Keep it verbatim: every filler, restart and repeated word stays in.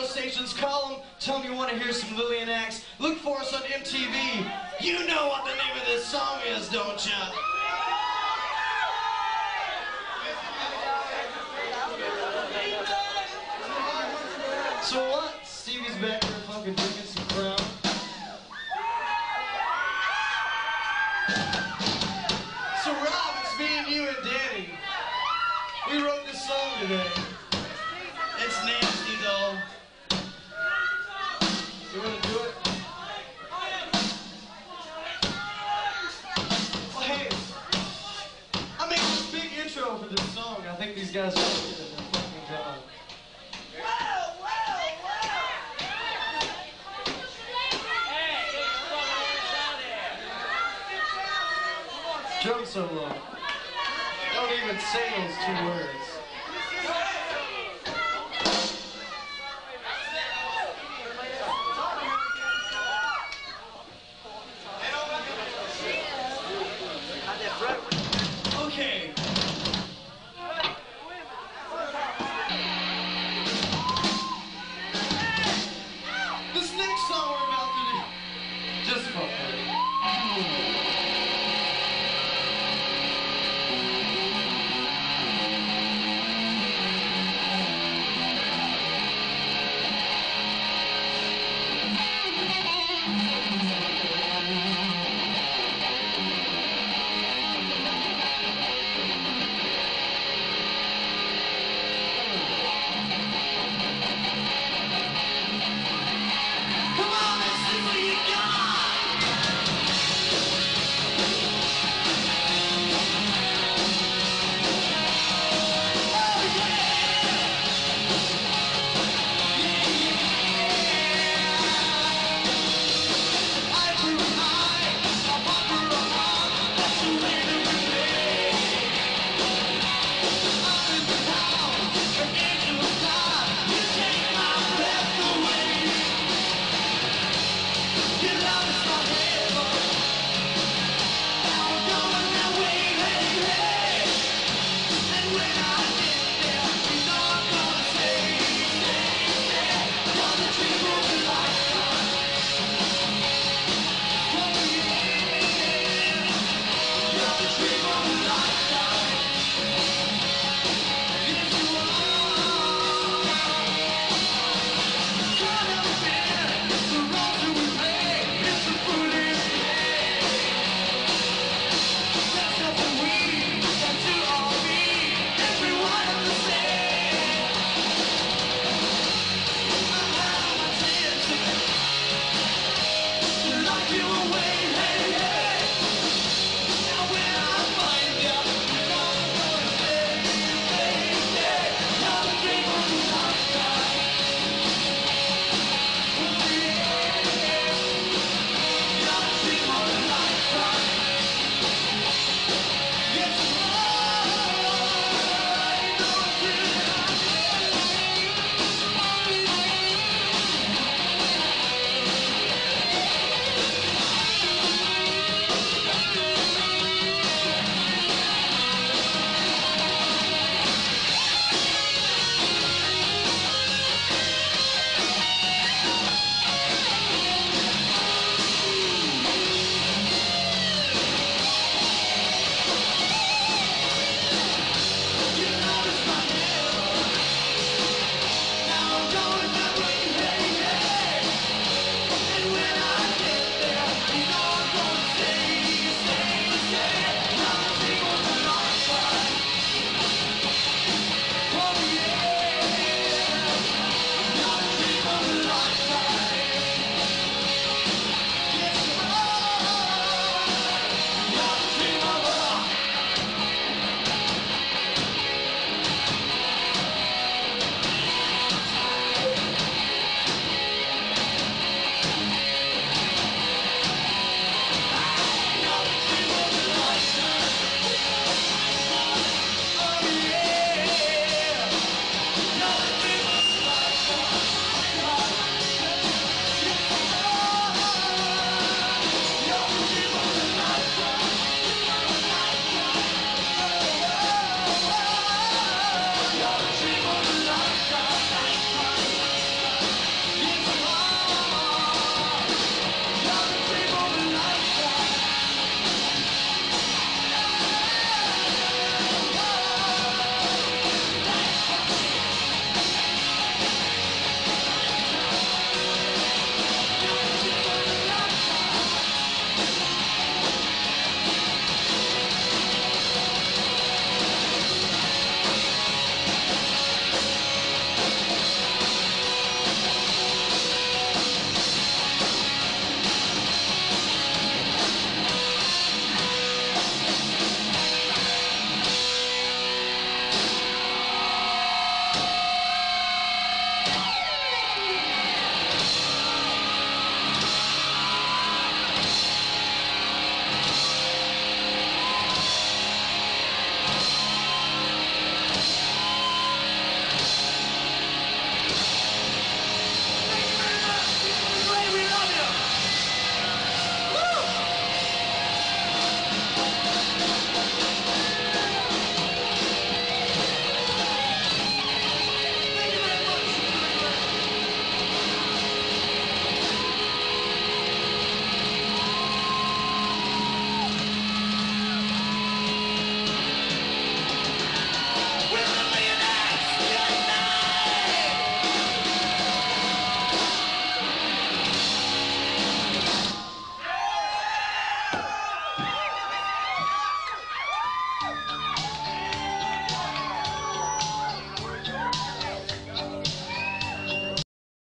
stations. Call them, tell them you want to hear some Lillian acts. Look for us on M T V. You know what the name of this song is, don't ya? So what? Stevie's back there fucking drinking some Crown. So Rob, it's me and you and Danny. We wrote this song today. It's nasty though. You wanna do it? Well hey, I made this big intro for this song. I think these guys are gonna get it. They're fucking job. Drum solo. Don't even say those two words.